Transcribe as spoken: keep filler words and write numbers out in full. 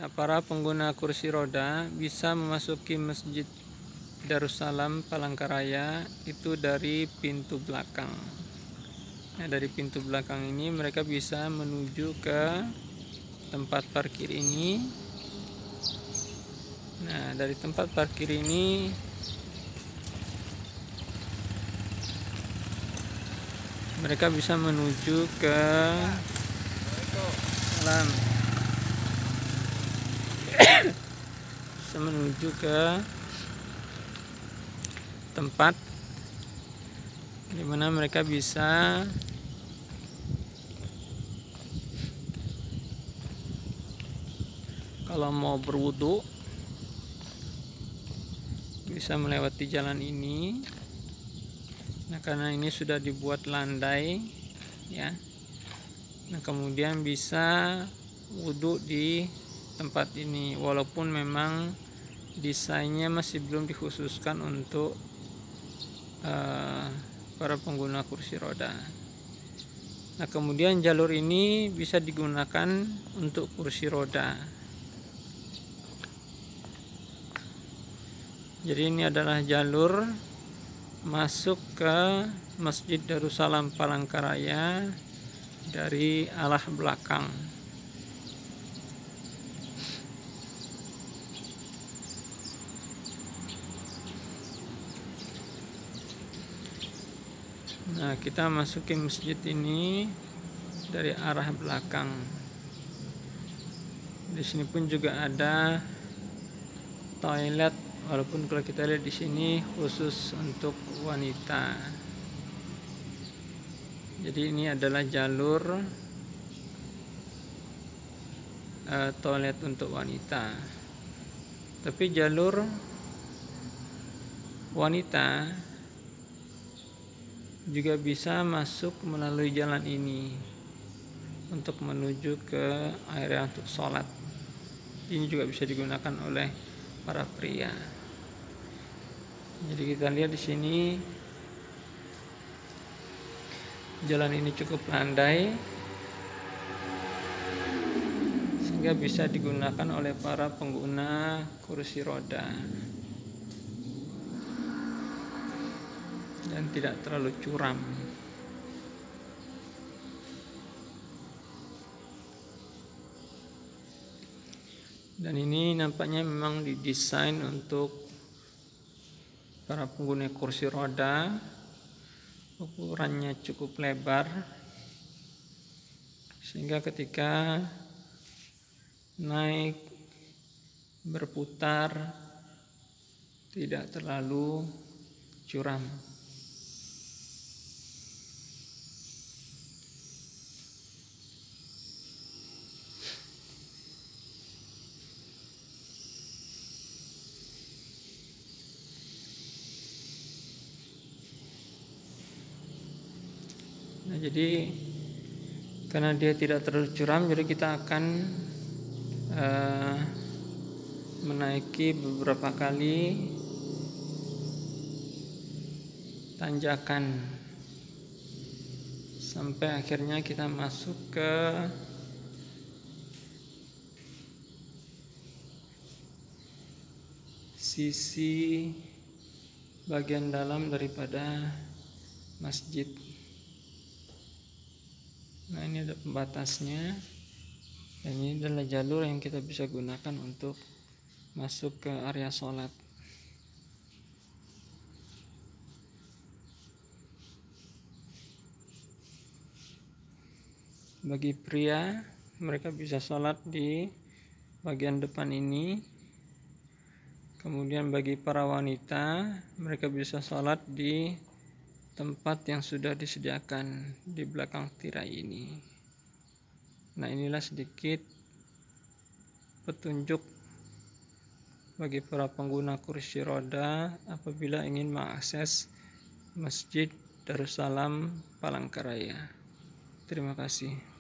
Nah, para pengguna kursi roda bisa memasuki Masjid Darussalam Palangkaraya itu dari pintu belakang. Nah, dari pintu belakang ini mereka bisa menuju ke tempat parkir ini. Nah, dari tempat parkir ini mereka bisa menuju ke salam bisa menuju ke tempat di mana mereka bisa kalau mau berwudu bisa melewati jalan ini. Nah, karena ini sudah dibuat landai ya. Nah, kemudian bisa wudu di tempat ini walaupun memang desainnya masih belum dikhususkan untuk uh, para pengguna kursi roda. Nah, kemudian jalur ini bisa digunakan untuk kursi roda. Jadi ini adalah jalur masuk ke Masjid Darussalam Palangkaraya dari arah belakang. Nah, kita masuki masjid ini dari arah belakang. Di sini pun juga ada toilet, walaupun kalau kita lihat di sini khusus untuk wanita. Jadi ini adalah jalur uh, toilet untuk wanita. Tapi jalur wanita juga bisa masuk melalui jalan ini untuk menuju ke area untuk sholat. Ini juga bisa digunakan oleh para pria. Jadi kita lihat di sini jalan ini cukup landai sehingga bisa digunakan oleh para pengguna kursi roda dan tidak terlalu curam. Dan ini nampaknya memang didesain untuk para pengguna kursi roda. Ukurannya cukup lebar sehingga ketika naik berputar tidak terlalu curam. Nah, jadi karena dia tidak terlalu curam, jadi kita akan uh, menaiki beberapa kali tanjakan sampai akhirnya kita masuk ke sisi bagian dalam daripada masjid. Nah, ini ada pembatasnya dan ini adalah jalur yang kita bisa gunakan untuk masuk ke area sholat. Bagi pria, mereka bisa sholat di bagian depan ini. Kemudian bagi para wanita, mereka bisa sholat di tempat yang sudah disediakan di belakang tirai ini. Nah, inilah sedikit petunjuk bagi para pengguna kursi roda apabila ingin mengakses Masjid Darussalam Palangkaraya. Terima kasih.